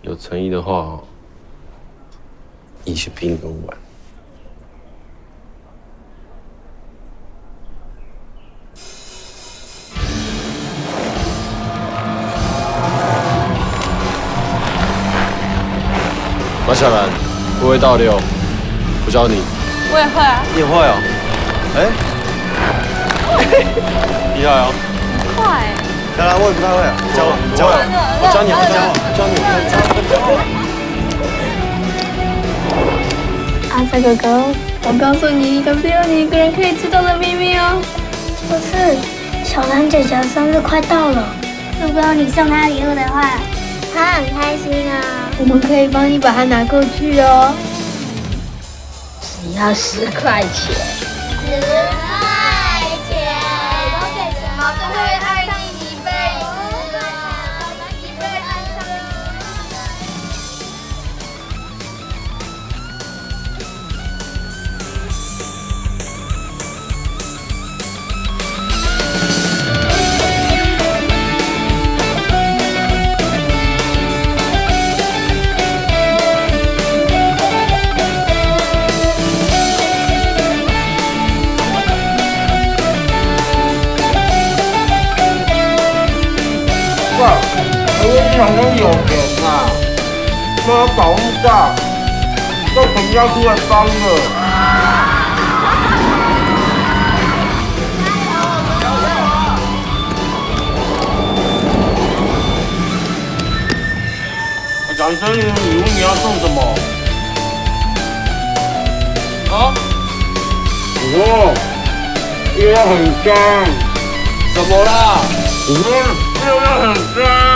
有诚意的话，一起冰跟玩。马小兰，不会倒溜，我教你。 我也会啊。 你也会哦？厉害哦！ 快。 当然我也不太会啊，教我，教我，我教你，我教我，教你， 阿才哥哥，我告诉你一个只有你一个人可以知道的秘密哦。 不是，小兰姐姐生日快到了，如果你送她礼物的话，她很开心啊。 我们可以帮你把它拿过去哦。 只要10块钱。10块钱，都给什么？都会爱你一辈子啊，一辈子。 我想说有钱啊，都保护到，都肯要出来帮了。讲生日礼物你要送什么？啊？哦，月亮很脏。 怎么啦？ 月亮很脏。